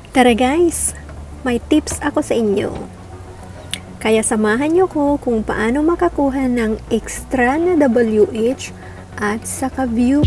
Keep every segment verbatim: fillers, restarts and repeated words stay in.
Tara guys, may tips ako sa inyo. Kaya samahan niyo ko kung paano makakuha ng extra na W H at saka view.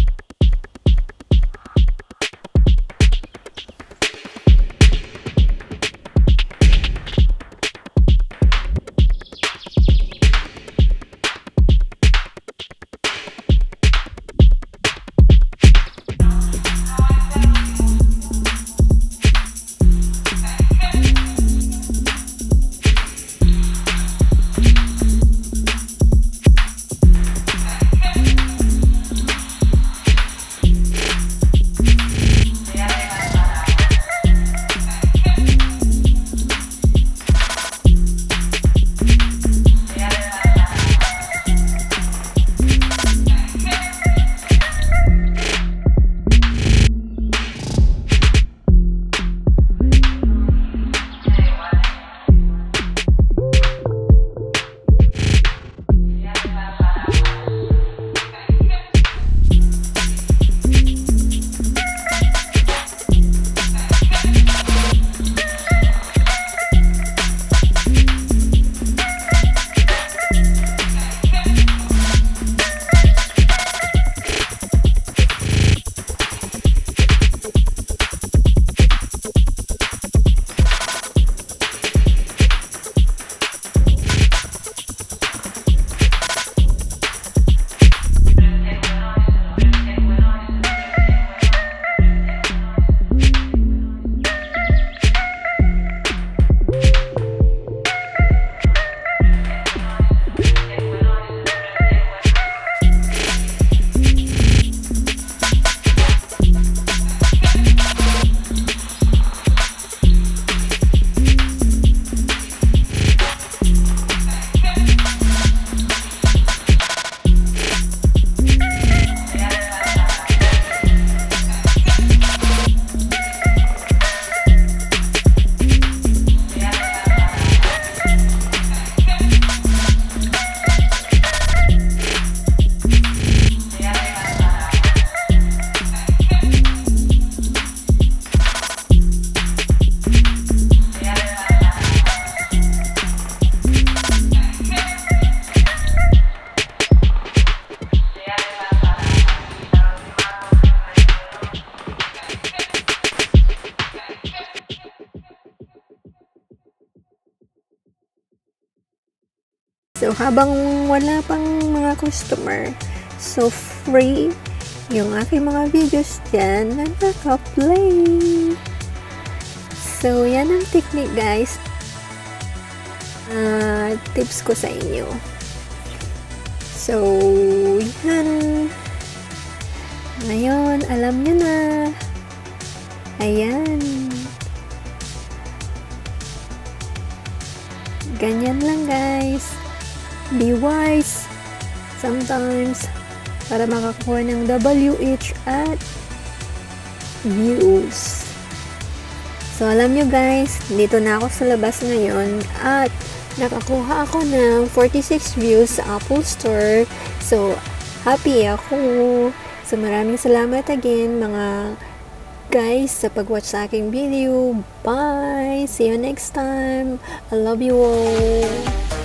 So, habang wala pang mga customer, so free yung aking mga videos dyan na naka-play. So, yan ang technique guys. Uh, tips ko sa inyo. So, yan. Ngayon, alam nyo na. Ayan. Ganyan lang guys. Be wise sometimes para makakuha ng W H at views. So, alam nyo guys, dito na ako sa labas ngayon at nakakuha ako ng forty-six views sa Apple Store. So, happy ako. So, maraming salamat again mga guys sa pag-watch sa aking video. Bye! See you next time. I love you all.